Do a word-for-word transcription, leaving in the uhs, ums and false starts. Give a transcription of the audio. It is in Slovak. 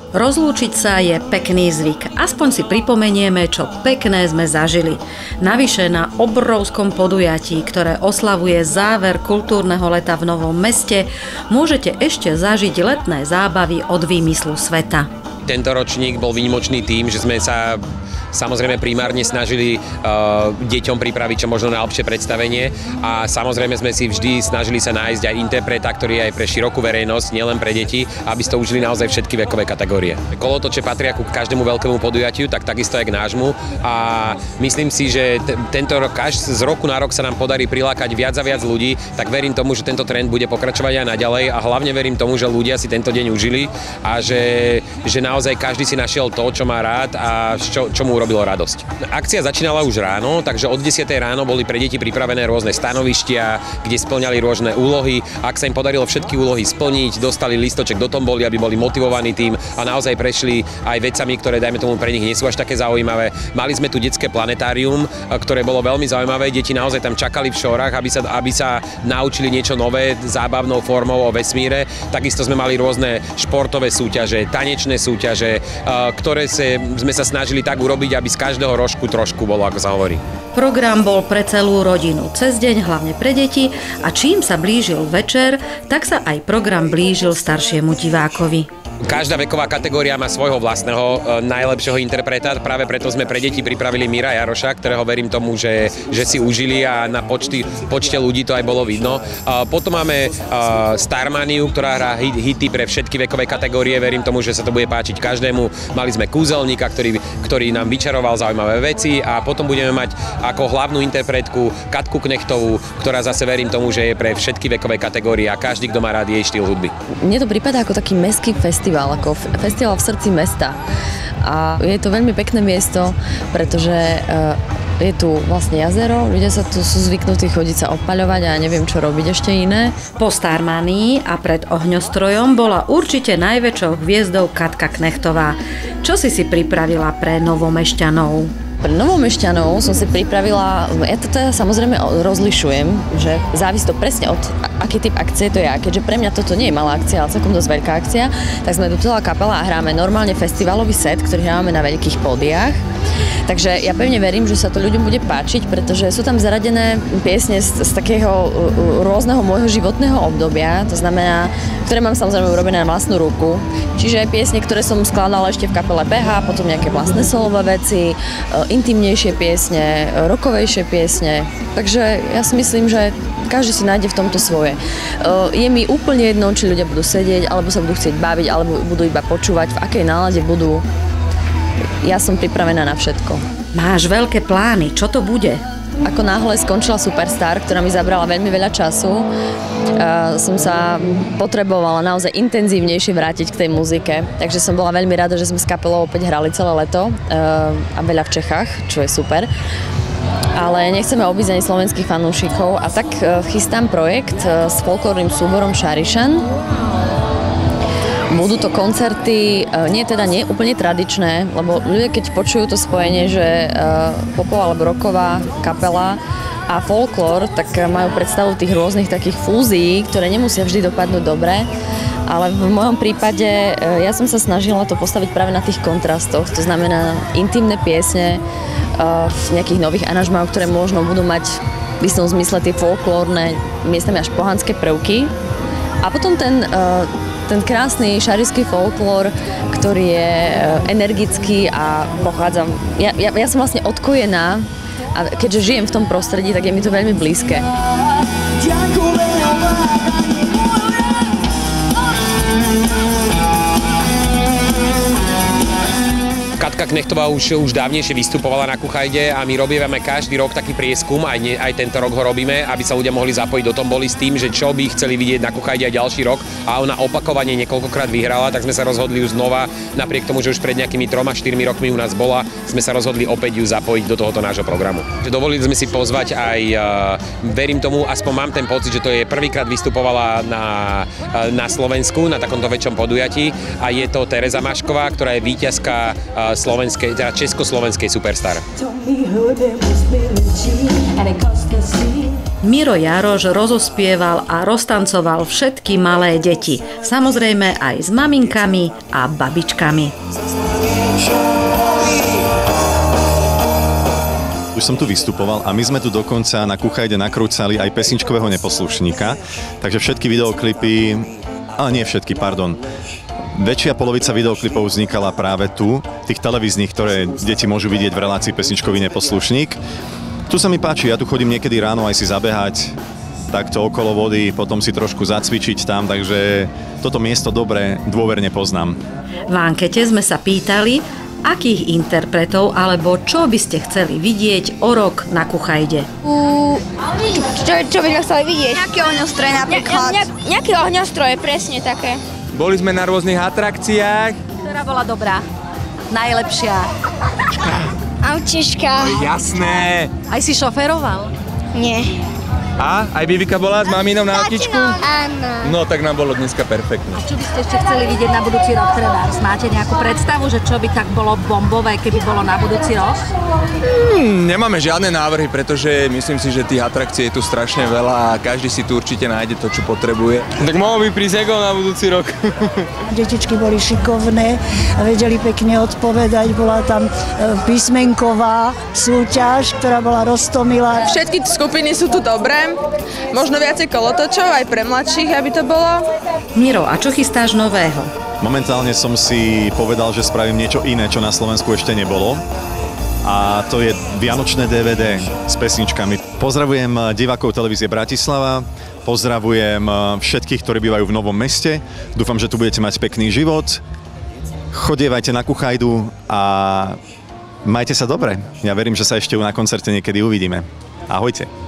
Rozlúčiť sa je pekný zvyk. Aspoň si pripomenieme, čo pekné sme zažili. Navyše na obrovskom podujatí, ktoré oslavuje záver kultúrneho leta v Novom Meste, môžete ešte zažiť letné zábavy od výmyslu sveta. Tento ročník bol výnimočný tým, že sme sa samozrejme primárne snažili uh, deťom pripraviť čo možno najlepšie predstavenie a samozrejme sme si vždy snažili sa nájsť aj interpreta, ktorý je aj pre širokú verejnosť, nielen pre deti, aby si to užili naozaj všetky vekové kategórie. Kolotoče patria ku každému veľkému podujatiu, tak takisto aj k nášmu a myslím si, že t- tento rok, až z roku na rok sa nám podarí prilákať viac a viac ľudí, tak verím tomu, že tento trend bude pokračovať aj naďalej a hlavne verím tomu, že ľudia si tento deň užili a že, že naozaj každý si našiel to, čo má rád a čo, čo mu urobilo radosť. Akcia začínala už ráno, takže od desiatej ráno boli pre deti pripravené rôzne stanovištia, kde spĺňali rôzne úlohy. Ak sa im podarilo všetky úlohy splniť, dostali listoček do tomboly, aby boli motivovaní tým a naozaj prešli aj vecami, ktoré dajme tomu pre nich nie sú až také zaujímavé. Mali sme tu detské planetárium, ktoré bolo veľmi zaujímavé. Deti naozaj tam čakali v šorách, aby sa, aby sa naučili niečo nové zábavnou formou o vesmíre. Takisto sme mali rôzne športové súťaže, tanečné súťaže, ktoré sme sa snažili tak urobiť, aby z každého rožku trošku bolo, ako sa hovorí. Program bol pre celú rodinu cez deň, hlavne pre deti a čím sa blížil večer, tak sa aj program blížil staršiemu divákovi. Každá veková kategória má svojho vlastného e, najlepšieho interpreta, práve preto sme pre deti pripravili Míra Jaroša, ktorého verím tomu, že, že si užili a na počty, počte ľudí to aj bolo vidno. E, potom máme e, Starmaniu, ktorá hrá hit, hity pre všetky vekové kategórie, verím tomu, že sa to bude páčiť každému. Mali sme Kúzelníka, ktorý, ktorý nám vyčaroval zaujímavé veci a potom budeme mať ako hlavnú interpretku Katku Knechtovú, ktorá zase verím tomu, že je pre všetky vekové kategórie a každý, kto má rád jej štýl hudby. Mne to prípada ako taký mestský festival. Festival, ako festival v srdci mesta. A je to veľmi pekné miesto, pretože je tu vlastne jazero, ľudia sa tu sú zvyknutí chodiť sa opaľovať a neviem, čo robiť ešte iné. Po Starmanii a pred ohňostrojom bola určite najväčšou hviezdou Katka Knechtová. Čo si si pripravila pre Novomešťanov? Pre Novomešťanov som si pripravila, ja to teda samozrejme rozlišujem, že závisí to presne od aký typ akcie to je. A keďže pre mňa toto nie je malá akcia, ale celkom dosť veľká akcia, tak sme tu celá kapela a hráme normálne festivalový set, ktorý hráme na veľkých pódiách. Takže ja pevne verím, že sa to ľuďom bude páčiť, pretože sú tam zaradené piesne z, z takého rôzneho môjho životného obdobia, to znamená, ktoré mám samozrejme urobené na vlastnú ruku. Čiže piesne, ktoré som skladala ešte v kapele bé há, potom nejaké vlastné solové veci, intimnejšie piesne, rokovejšie piesne. Takže ja si myslím, že každý si nájde v tomto svoje. Je mi úplne jedno, či ľudia budú sedieť, alebo sa budú chcieť baviť, alebo budú iba počúvať, v akej nálade budú. Ja som pripravená na všetko. Máš veľké plány, čo to bude? Ako náhle skončila Superstar, ktorá mi zabrala veľmi veľa času, uh, som sa potrebovala naozaj intenzívnejšie vrátiť k tej muzike. Takže som bola veľmi rada, že sme s kapelou opäť hrali celé leto uh, a veľa v Čechách, čo je super. Ale nechceme obísť ani slovenských fanúšikov a tak uh, chystám projekt uh, s folklórnym súborom Šarišan. Budú to koncerty, nie teda nie úplne tradičné, lebo ľudia keď počujú to spojenie, že popová alebo rocková kapela a folklór, tak majú predstavu tých rôznych takých fúzií, ktoré nemusia vždy dopadnúť dobre. Ale v mojom prípade ja som sa snažila to postaviť práve na tých kontrastoch, to znamená intimné piesne v nejakých nových aranžmách, ktoré možno budú mať v istom zmysle tie folklórne, miestami až pohanské prvky. A potom ten ten krásny šarišský folklór, ktorý je energický a pochádza... Ja, ja, ja som vlastne odkojená a keďže žijem v tom prostredí, tak je mi to veľmi blízke. Katka Knechtová už, už dávnejšie vystupovala na Kuchajde a my robíme každý rok taký prieskum, aj, ne, aj tento rok ho robíme, aby sa ľudia mohli zapojiť do tomboly s tým, že čo by chceli vidieť na Kuchajde aj ďalší rok a ona opakovane niekoľkokrát vyhrala, tak sme sa rozhodli už znova, napriek tomu, že už pred nejakými troma štyrmi rokmi u nás bola, sme sa rozhodli opäť ju zapojiť do tohoto nášho programu. Dovolili sme si pozvať aj, uh, verím tomu, aspoň mám ten pocit, že to je prvýkrát vystupovala na, uh, na Slovensku, na takomto väčšom podujatí a je to Tereza Mašková, ktorá je víťazka uh, slovenskej, teda československej superstar. Miro Jároš rozospieval a roztancoval všetky malé deti. Samozrejme aj s maminkami a babičkami. Už som tu vystupoval a my sme tu dokonca na Kuchajde nakrúcali aj pesničkového neposlušníka. Takže všetky videoklipy, ale nie všetky, pardon. Väčšia polovica videoklipov vznikala práve tu, tých televíznych, ktoré deti môžu vidieť v relácii Pesničkový neposlušník. Tu sa mi páči, ja tu chodím niekedy ráno aj si zabehať, takto okolo vody, potom si trošku zacvičiť tam, takže toto miesto dobre, dôverne poznám. V ankete sme sa pýtali, akých interpretov alebo čo by ste chceli vidieť o rok na Kuchajde. U... Čo, čo by sme chceli vidieť? Nejaké ohňostroje napríklad. Ne, ne, nejaké ohňostroje, presne také. Boli sme na rôznych atrakciách. Ktorá bola dobrá? Najlepšia? Autička. Jasné. Aj si šoféroval? Nie. A? Aj Bibika bola s maminou na autičku? Áno. No tak nám bolo dneska perfektne. A čo by ste ešte chceli vidieť na budúci rok trebárs? Máte nejakú predstavu, že čo by tak bolo bombové, keby bolo na budúci rok? Hmm, nemáme žiadne návrhy, pretože myslím si, že tých atrakcií je tu strašne veľa a každý si tu určite nájde to, čo potrebuje. Tak mohol by prísť Ego na budúci rok. Detičky boli šikovné a vedeli pekne odpovedať. Bola tam písmenková súťaž, ktorá bola roztomilá. Všetky skupiny sú tu dobré. Možno viacej kolotočov aj pre mladších, aby to bolo. Miro, a čo chystáš nového? Momentálne som si povedal, že spravím niečo iné, čo na Slovensku ešte nebolo. A to je vianočné dé vé dé s pesničkami. Pozdravujem divákov televízie Bratislava, pozdravujem všetkých, ktorí bývajú v Novom Meste. Dúfam, že tu budete mať pekný život. Chodievajte na Kuchajdu a majte sa dobre. Ja verím, že sa ešte na koncerte niekedy uvidíme. Ahojte.